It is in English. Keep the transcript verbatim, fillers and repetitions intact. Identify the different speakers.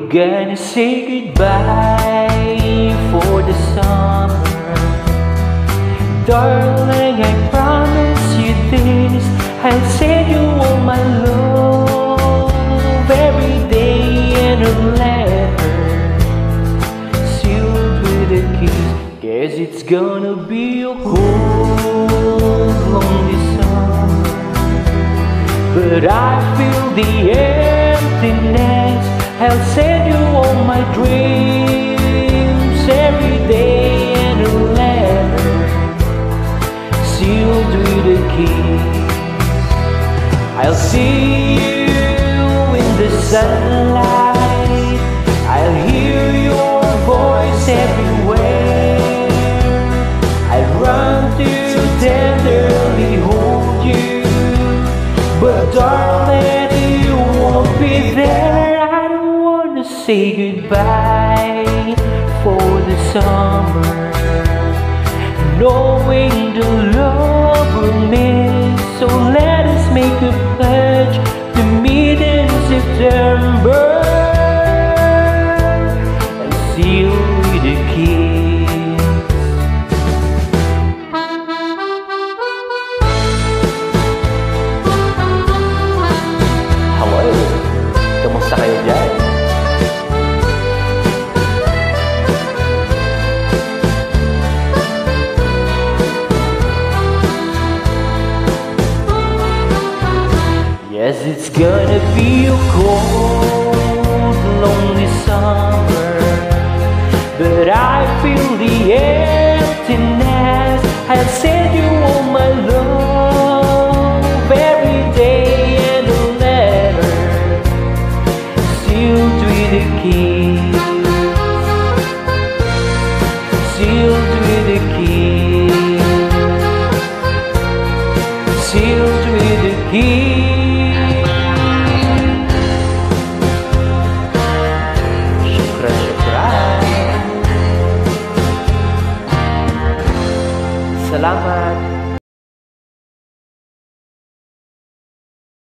Speaker 1: gonna say goodbye for the summer. Darling, I promise you this, I'll send you all my love every day in a letter sealed with a kiss. Guess it's gonna be a cold, lonely summer, but I feel the emptiness. I'll send you all my dreams every day in a letter sealed with a kiss. I'll see you in the sunlight, I'll hear your voice everywhere. I'll run to tenderly hold you, but darling, you won't be there. Say goodbye for the summer, knowing the love will miss. So let us make a pledge to meet in September and seal with a kiss. Hello, kamusta kayo dyan? Yes, it's gonna be a cold, lonely summer, but I feel the emptiness. I'll send you all my love every day in a letter sealed with a kiss, sealed with a kiss, sealed with a kiss. Salamat.